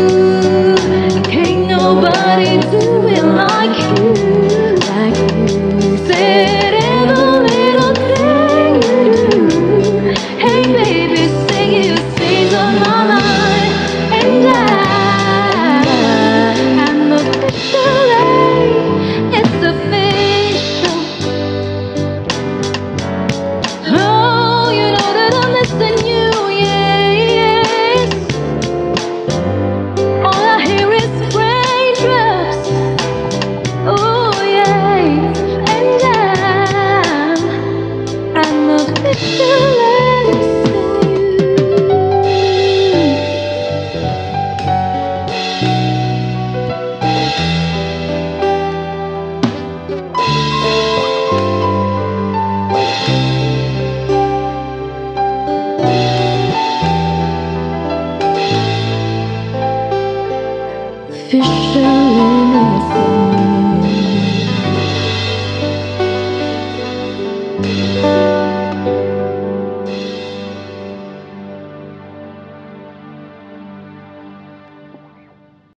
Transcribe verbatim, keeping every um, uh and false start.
Can't nobody do it like you, like you. Said every little thing you do. Hey baby, sing you sing on my mind. And I, I'm officially, it's official. Oh, you know that I'm missing you, yes. All I hear is raindrops, oh yeah. And I'm, I'm officially missing you. Officially missing you.